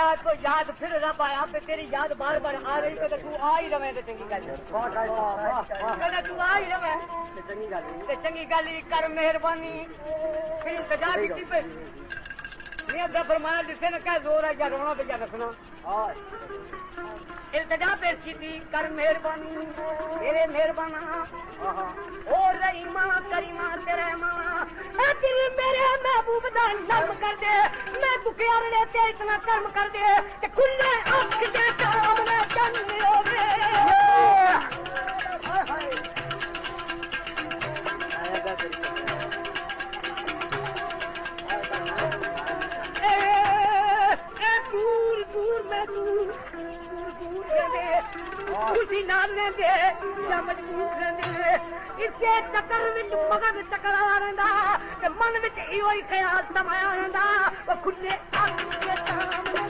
रात को याद फिर रब आया पे तेरी याद बार बार आ रही तो तू आ ही रवे तो चंगी गल कहना तू आ ही रवे चंगी गल कर मेहरबानी फिर इंतजार की पे ये अदा फरमाया जिसे न कह जोर है या रोना पे या रखना इल्तिजा पेश की थी कर मेहरबानी मेरे मेहरबाना और रहीमा करीमा तेरे माँ तेरे मेरे महबूब दा नर्म कर दे मैं दुखिया ने ते इतना कर्म कर दे कि खुले आंख के सामने चंद होवे दूर दूर में दूर खुशी नाने दे या मजबूर रहने इसके चक्कर विच मगन चकरा रहंदा ते मन विच इहो ही ख्याल समाया रहंदा ओ खुले आंख के सामने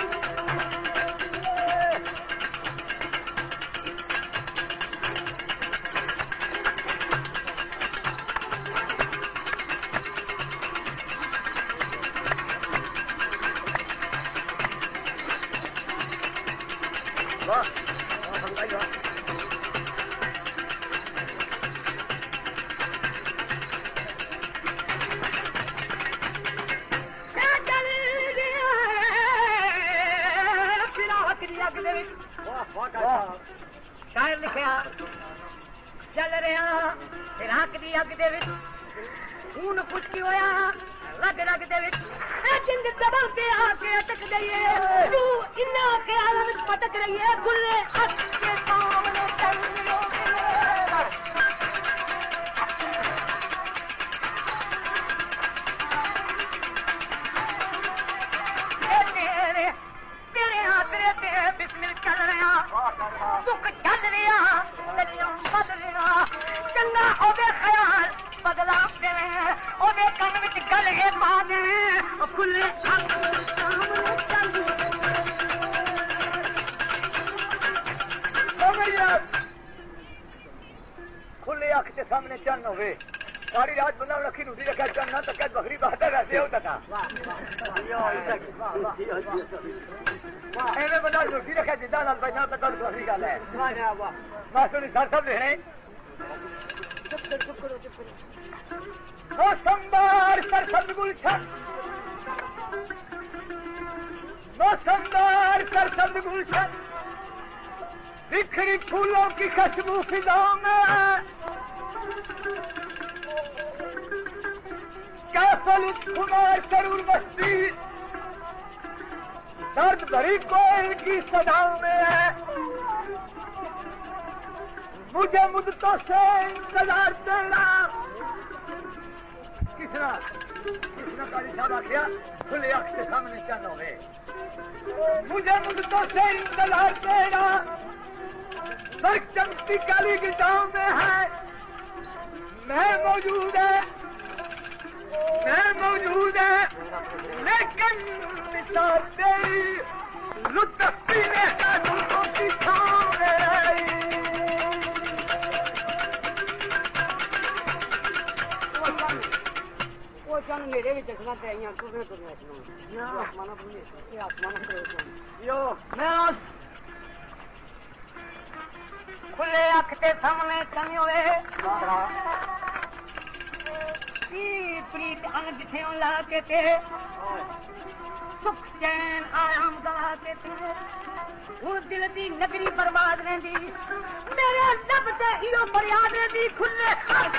शायर लिखिया चल रहा राख दी अग दे विच खून पुष्टी होया रग रग दे विच जिंद दबल के आके अटक गई तू इन्ना ख्याल विच पटक रही है खुले अख के सामने चल चंगा ओदे ख्याल बदला देवे ओदे कन विच गल ए पा देवे खुले खुले अख के सामने चन्न होवे सारी रात बंदा रखी नूठी रखा चन्ना तक बकरी बात वैसे होता था एवं बंदा नूठी रखा जिदा लाल भाई तक दूसरी गल है मास्टर सर सब देने मौसमदार सरसब्ज गुलशन मौसमदार सरसब्ज गुलशन बिखरी फूलों की खुशबू फिजाओं में कैफल कुमार सरूर बस्ती दर्द भरी कोयल की सदाओं में है मुझे मुद्दतों से इंतजार करना किसना काली साहब आखिया खुले अख के सामने चल हो गए मुझे मुद्दतों से इंतजार करना सर चमकती काली गिटाओं में है मैं मौजूद है लेकिन मिसाल तेरी लुत्फ पीने का दूसरों की छाँव में वो चन मेरे भी चखना चाहिए तुझे तुझे आसमान यो मैं खुले अख के सामने चल होए प्रीत अंग जिथे ला के थे सुख चैन आराम गवा के थे हूं दिल दी नगरी बर्बाद रही मेरे लब से इहो फरियाद रही खुले अख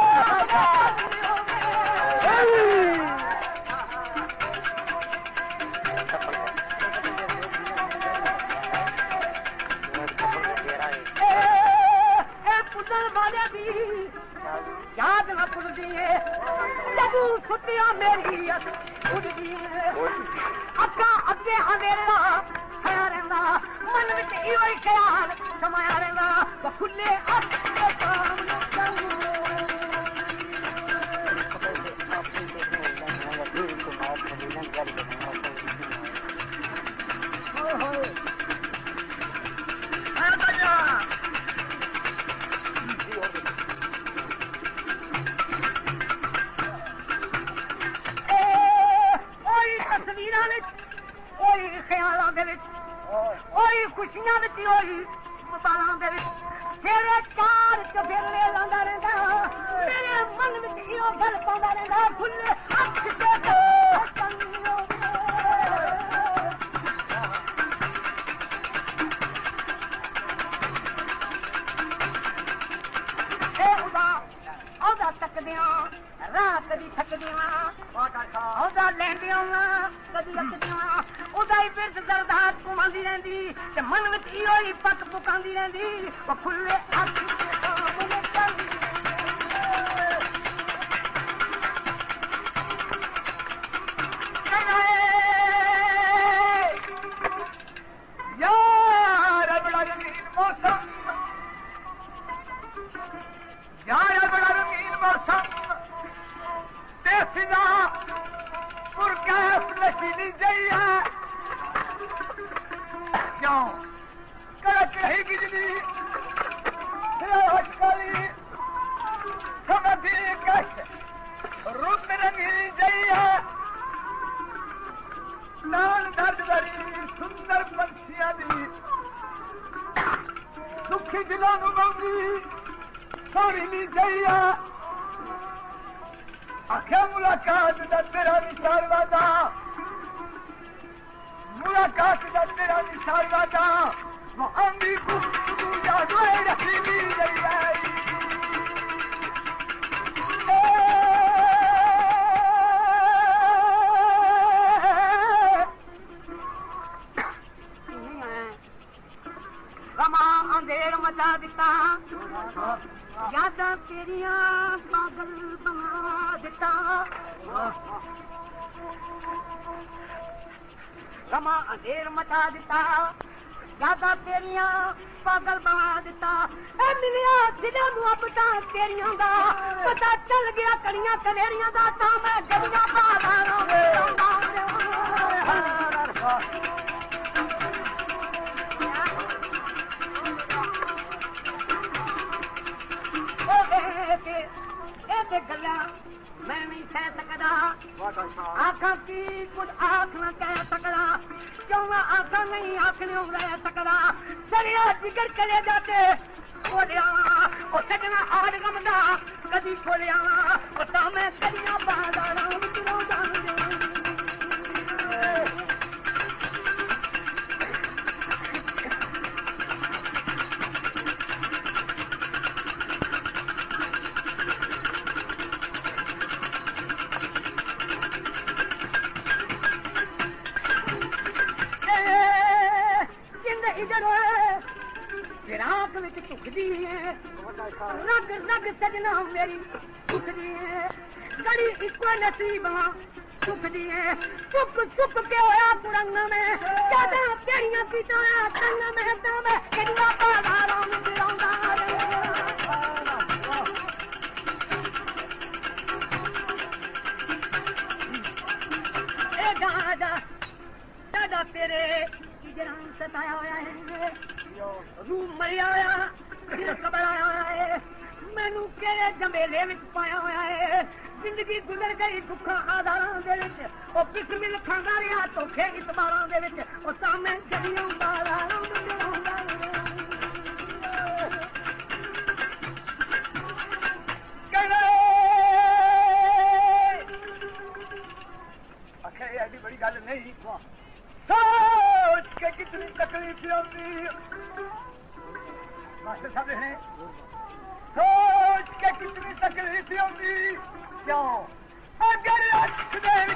पुतल वाले भी याद न भूलती है जब सुतिया मेरी उड़ती है अक्का अगे हमेरा खया रहना मन विच इहो ही ख्याल समाया रहना खुले अख के सामने ਹੋਈ ਖਿਆਲਾਂ ਦੇ ਵਿੱਚ ਹੋਈ ਖੁਸ਼ੀਆਂ ਵਿੱਚ ਹੋਈ ਮਬਾਲਾਂ ਦੇ ਵਿੱਚ ਤੇਰੇ ਚਾਰ ਚਫੇਰੇ ਲਾਉਂਦਾ ਰਹਿੰਦਾ ਮੇਰੇ ਮਨ ਵਿੱਚ ਇਹੋ ਗੱਲ ਪਾਉਂਦਾ ਰਹਿੰਦਾ ਖੁੱਲੇ ਅੱਖ ਤੇ ਉਹਦਾ ਤੱਕਦਿਆਂ ਰਾਹ ਕਦੀ ਥੱਕਦਿਆਂ ਉਹਦਾ ਲੈਂਦਿਆਂ ਕਦੀ ਅੱਕਦਿਆਂ ਉਹਦਾ ਹੀ ਬਿਰਦ ਦਰਦਾਰ ਘੁਮਾਉਂਦੀ ਰਹਿੰਦੀ ਤੇ ਮਨ ਵਿੱਚ ਇਹੋ ਹੀ ਪੱਕ ਪੁਕਾਉਂਦੀ ਰਹਿੰਦੀ ਉਹ ਖੁੱਲੇ ਅੱਖ ਸਾਹਮਣੇ ਚੱਲਦੀ ਯਾਰ ਬੜਾ ਰੰਗੀਨ ਮੌਸਮ ਯਾਰ ਬੜਾ ਰੰਗੀਨ ਮੌਸਮ ਤੇ ਸਿਦਾ ਮੁਰਗਾ ਫਲਸ਼ੀ ਜਈ ਹੈ ਕਿਉਂ ਕੜਕ ਹੈ ਬਿਜਲੀ ਹਟਕਲੀ ਸਮਝੀ ਕਸ਼ ਰੁੱਤ ਰੰਗੀਨ ਜਈ ਹੈ ਲਾਲ ਦਰਦ ਭਰੀ ਸੁੰਦਰ ਪੰਛੀਆਂ ਦੀ ਦੁਖੀ ਦਿਲਾਂ ਨੂੰ ਮੰਗੀ ਸੋਹਣੀ ਨੀ ਜਈਆ ਆਖਿਆ ਮੁਲਾਕਾਤ ਦਾ ਤੇਰਾ ਨਿਸ਼ਾਨ ਵਾਦਾ ਮੁਲਾਕਾਤ ਦਾ ਤੇਰਾ ਨਿਸ਼ਾਨ ਵਾਦਾ ਮੁਹੰਮਦੀ ਗੁਫ਼ਤਗੂ ਦਾ ਦੋਏ ਰੱਖੀ ਨੀ ਜਈਆ ਰਮਾ ਅੰਧੇਰ ਮਚਾ ਦਿੱਤਾ ਯਾਦਾਂ ਤੇਰੀਆਂ ਪਾਗਲ ਬਣਾ ਦਿੱਤਾ ਰਮਾ ਅੰਧੇਰ ਮਚਾ ਦਿੱਤਾ ਯਾਦਾਂ ਤੇਰੀਆਂ ਪਾਗਲ ਬਣਾ ਦਿੱਤਾ ਐ ਮਿਲਿਆ ਦਿਲਾਂ ਨੂੰ ਅਬ ਤਾਂ ਤੇਰੀਆਂ ਦਾ ਪਤਾ ਚੱਲ ਗਿਆ ਕੜੀਆਂ ਕਨੇਰੀਆਂ ਦਾ ਤਾਂ ਮੈਂ ਗਲੀਆਂ ਬਾਜ਼ਾਰਾਂ ਵਿੱਚ ਆਉਂਦਾ ਇਹ ਗੱਲਾਂ ਮੈਂ ਨਹੀਂ ਸਹਿ ਸਕਦਾ ਆਖਾਂ ਕੀ ਕੁਝ ਆਖ ਨਾ ਕਹਿ ਸਕਦਾ ਕਿਉਂ ਨਾ ਆਖਾਂ ਨਹੀਂ ਆਖਣਿਓ ਰਹਿ ਸਕਦਾ ਸੜਿਆ ਜਿਗਰ ਚਲੇ ਜਾਤੇ ਖੋਲਿਆ ਉਹ ਸਜਣਾ ਆੜ ਗਮ ਦਾ ਕਦੀ ਖੋਲਿਆ ਉਹ ਤਾਂ ਮੈਂ ਕਲੀਆਂ ਬਾਜ਼ਾਰਾਂ ਵਿੱਚ ਰੋਂਦਾ ਫਿਰਾਕ ਵਿੱਚ ਝੁਕਦੀ ਹੈ ਰਗ ਰਗ ਸਜਣਾ ਮੇਰੀ ਝੁਕਦੀ ਹੈ ਗੜੀ ਇੱਕੋ ਨਸੀਬਾਂ ਝੁਕਦੀ ਹੈ ਸੁੱਕ ਸੁੱਕ ਕੇ ਹੋਇਆ ਪੁਰੰਗ ਮੈਂ ਜਦੋਂ ਤੇਰੀਆਂ ਪੀਤਾਂ ਤੰਗ ਮੈਂ ਤਾਂ ਮੈਂ ਕਿੰਨਾ ਬਾਜ਼ਾਰਾਂ ਵਿੱਚ ਰੋਂਦਾ ਇਹ ਗਾਦਾ ਦਾਦਾ ਤੇਰੇ ਜਿਹੜਾ ਸਤਾਇਆ ਹੋਇਆ ਹੈ ਰੂ ਮਰਿਆ ਹੋਇਆ ਕਬਰ ਆਇਆ ਹੋਇਆ ਹੈ ਮੈਨੂੰ ਕਿਹੜੇ ਜੰਬੇਲੇ ਵਿੱਚ ਪਾਇਆ ਹੋਇਆ ਹੈ ਜ਼ਿੰਦਗੀ ਗੁਜ਼ਰ ਗਈ ਦੁੱਖਾਂ ਆਧਾਰਾਂ ਦੇ ਵਿੱਚ ਉਹ ਬਿਸਮਿਲ ਖਾਂਦਾ ਰਿਹਾ ਧੋਖੇ ਇਤਬਾਰਾਂ ਦੇ ਵਿੱਚ ਉਹ ਸਾਹਮਣੇ ਜਲੀਆਂ ਬਾਜ਼ਾਰਾਂ ਵਿੱਚ ਰੋਂਦਾ ਆਖਿਆ ਇਹ ਐਡੀ ਬੜੀ ਗੱਲ ਨਹੀਂ सोच के कितनी तकलीफ होती मास्टर साहब हैं सोच के कितनी तकलीफ होती क्यों अगर